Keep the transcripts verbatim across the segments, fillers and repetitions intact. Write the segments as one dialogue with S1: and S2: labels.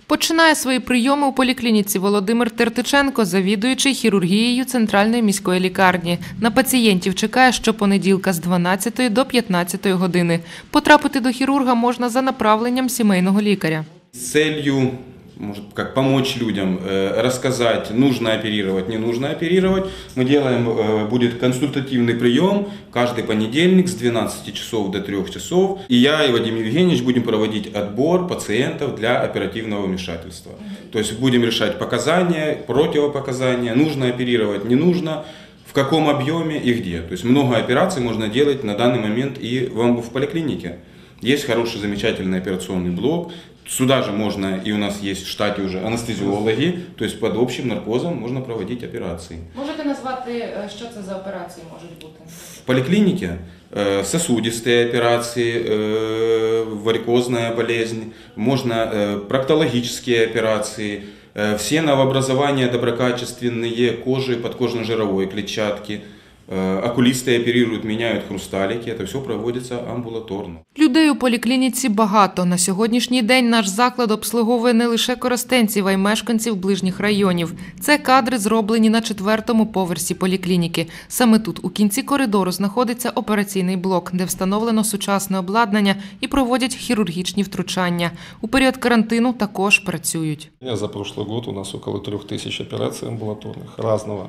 S1: Починає свої прийоми у поліклініці Володимир Тертиченко, завідуючий хірургією Центральної міської лікарні. На пацієнтів чекає щопонеділка з дванадцятої до п'ятнадцятої години. Потрапити до хірурга можна за направленням сімейного лікаря.
S2: З целью, может, как помочь людям, рассказать, нужно оперировать, не нужно оперировать. Мы делаем, будет консультативный прием каждый понедельник с двенадцати часов до трёх часов. И я, и Вадим Евгеньевич будем проводить отбор пациентов для оперативного вмешательства. То есть будем решать показания, противопоказания, нужно оперировать, не нужно, в каком объеме и где. То есть много операций можно делать на данный момент и в поликлинике. Есть хороший, замечательный операционный блок. Сюда же можно, и у нас есть в штате уже анестезиологи, то есть под общим наркозом можно проводить операции.
S1: Можете назвати, що це за операції можуть бути?
S2: В поликлинике сосудистые операции, варикозная болезнь, можно проктологические операции, все новообразования доброкачественные кожи, подкожно-жировой клетчатки. Окулисты оперируют, меняют хрусталики. Это все проводится амбулаторно.
S1: Людей у поліклініці багато. На сьогоднішній день наш заклад обслуговує не лише коростенців, а й мешканців ближніх районів. Це кадри, зроблені на четвертому поверсі поліклініки. Саме тут, у кінці коридору, знаходиться операційний блок, де встановлено сучасне обладнання і проводять хірургічні втручання. У період карантину також працюють.
S3: За прошлый год у нас около трёх тысяч операций амбулаторных разного.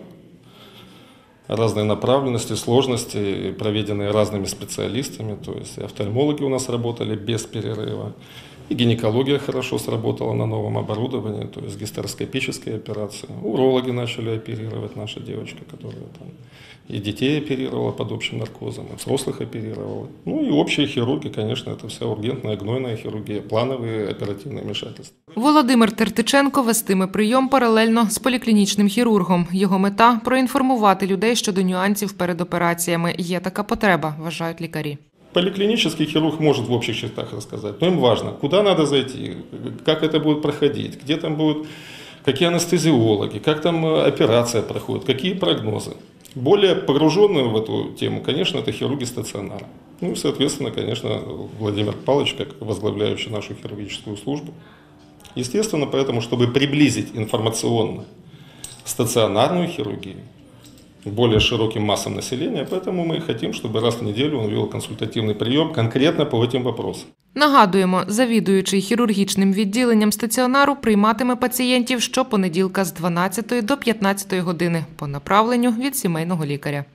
S3: Разные направленности, сложности, проведенные разными специалистами. То есть офтальмологи у нас работали без перерыва. И гинекология хорошо сработала на новом оборудовании, то есть гистероскопические операции. Урологи начали оперировать, наша девочка, которая там и детей оперировала под общим наркозом, и взрослых оперировала. Ну и общие хирурги, конечно, это вся ургентная, гнойная хирургия, плановые оперативные вмешательства.
S1: Володимир Тертиченко вестиме прийом паралельно з поліклінічним хірургом. Його мета – проінформувати людей щодо нюансів перед операціями. Є така потреба, вважають лікарі.
S3: Поликлинический хирург может в общих чертах рассказать, но им важно, куда надо зайти, как это будет проходить, где там будут, какие анестезиологи, как там операция проходит, какие прогнозы. Более погруженные в эту тему, конечно, это хирурги стационара. Ну и, соответственно, конечно, Владимир Павлович, как возглавляющий нашу хирургическую службу. Естественно, поэтому, чтобы приблизить информационно стационарную хирургию к более широким массам населения, поэтому мы хотим, чтобы раз в неделю он вел консультативный прием конкретно по этим вопросам.
S1: Нагадуємо, завідуючий хірургічним відділенням стаціонару прийматиме пацієнтів щопонеділка з дванадцятої до п'ятнадцятої години по направленню від сімейного лікаря.